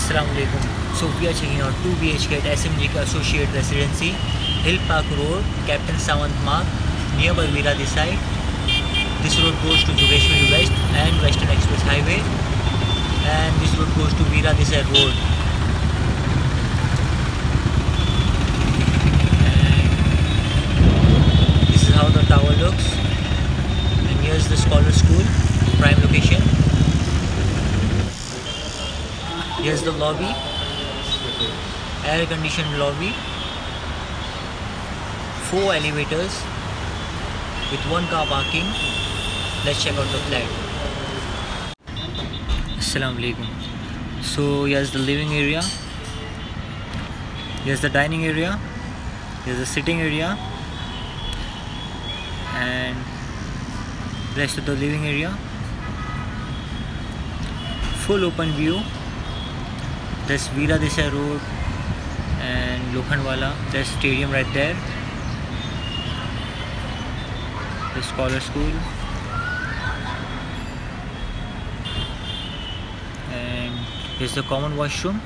Assalamualaikum. So we are checking out 2 BHK at SMG Associate Residency, Hill Park Road, Captain Sawant Marg, nearby Veera Desai. This road goes to Jogeshwari West and Western Express Highway, and this road goes to Veera Desai Road. And this is how the tower looks, and here's the Scholar School, prime location. Here's the lobby, air conditioned lobby, 4 elevators with 1 car parking. Let's check out the flat. Assalamualaikum. So here's the living area, here's the dining area, here's the sitting area, and rest of the living area. Full open view. There's Veera Desai Road and Lokhandwala. There's stadium right there. The Scholar School. And here's the common washroom.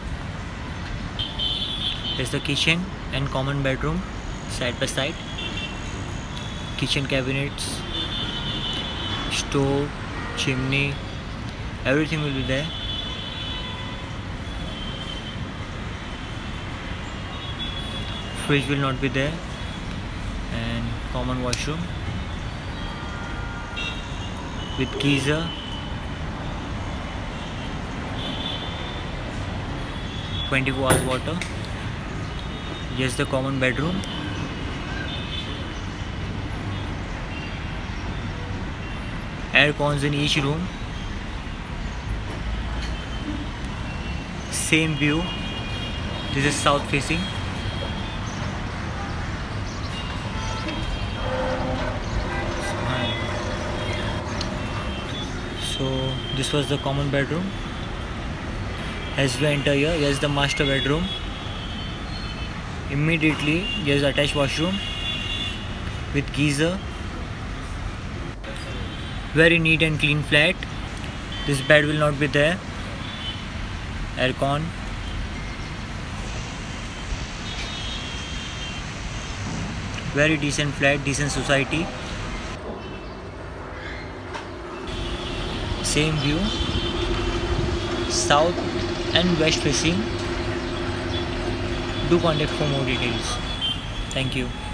Here's the kitchen and common bedroom side by side. Kitchen cabinets, stove, chimney, everything will be there. Fridge will not be there, and common washroom with geyser, (24 hours) water. Here's the common bedroom. Air cons in each room. Same view. This is south facing. So this was the common bedroom. As we enter here, here's the master bedroom. Immediately here's attached washroom with geyser. Very neat and clean flat. This bed will not be there. Aircon. Very decent flat, decent society. Same view, south and west facing. Do contact for more details. Thank you.